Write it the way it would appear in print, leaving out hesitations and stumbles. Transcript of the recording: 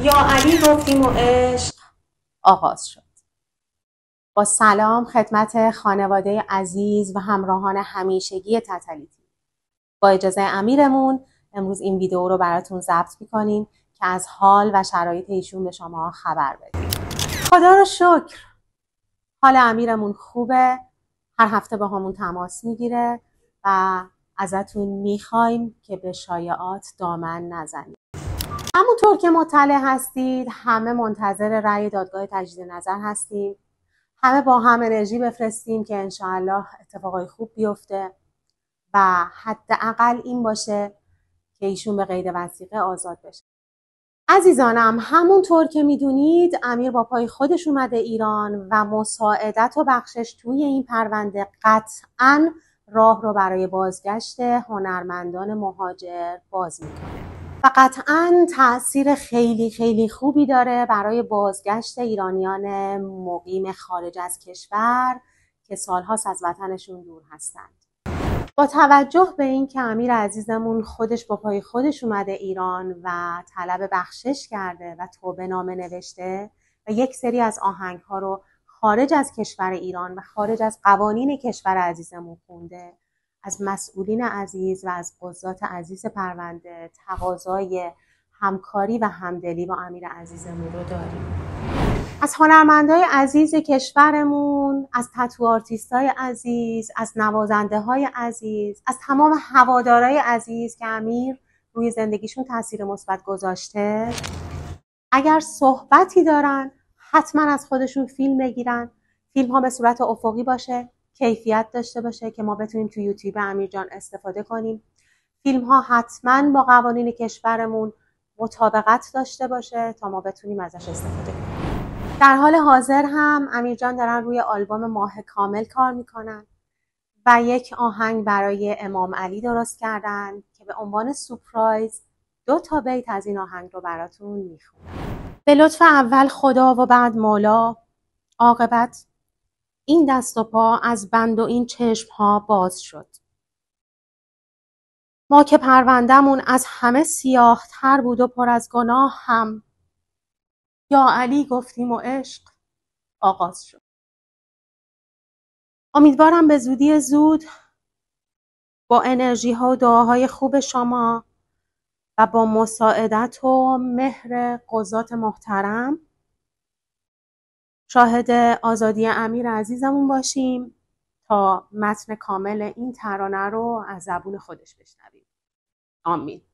یا علی گفتیم و عشق آغاز شد. با سلام خدمت خانواده عزیز و همراهان همیشگی تتلیتی. با اجازه امیرمون امروز این ویدیو رو براتون ضبط می‌کنیم که از حال و شرایط ایشون به شما خبر بدیم. خدا رو شکر حال امیرمون خوبه، هر هفته با همون تماس میگیره و ازتون میخوایم که به شایعات دامن نزنید. همونطور که مطلع هستید همه منتظر رأی دادگاه تجدید نظر هستیم. همه با هم انرژی بفرستیم که انشاءالله اتفاقای خوب بیفته و حداقل این باشه که ایشون به قید وثیقه آزاد بشه. عزیزانم، همونطور که میدونید امیر با پای خودش اومده ایران و مساعدت و بخشش توی این پرونده قطعاً راه رو برای بازگشت هنرمندان مهاجر باز میکنه و قطعاً تأثیر خیلی خیلی خوبی داره برای بازگشت ایرانیان مقیم خارج از کشور که سالهاست از وطنشون دور هستند. با توجه به این که امیر عزیزمون خودش با پای خودش اومده ایران و طلب بخشش کرده و توبه نامه نوشته و یک سری از آهنگ‌ها رو خارج از کشور ایران و خارج از قوانین کشور عزیزمون خونده، از مسئولین عزیز و از قضات عزیز پرونده تقاضای همکاری و همدلی با امیر عزیزمون رو داریم. از هنرمندای عزیز کشورمون، از تتو آرتیستای عزیز، از نوازنده های عزیز، از تمام هوادارای عزیز که امیر روی زندگیشون تاثیر مثبت گذاشته، اگر صحبتی دارن حتما از خودشون فیلم بگیرن. فیلم ها به صورت افقی باشه، کیفیت داشته باشه که ما بتونیم تو یوتیوب امیر جان استفاده کنیم. فیلم ها حتما با قوانین کشورمون مطابقت داشته باشه تا ما بتونیم ازش استفاده کنیم. در حال حاضر هم امیر جان دارن روی آلبوم ماه کامل کار میکنن و یک آهنگ برای امام علی درست کردن که به عنوان سورپرایز 2 بیت از این آهنگ رو براتون میخونم. به لطف اول خدا و بعد مولا، عاقبت این دست و پا از بند و این چشم ها باز شد. ما که پروندمون از همه سیاه تر بود و پر از گناه هم، یا علی گفتیم و عشق آغاز شد. امیدوارم به زودی زود با انرژی ها و دعاهای خوب شما و با مساعدت و مهر قضات محترم شاهد آزادی امیر عزیزمون باشیم تا متن کامل این ترانه رو از زبون خودش بشنویم. آمین.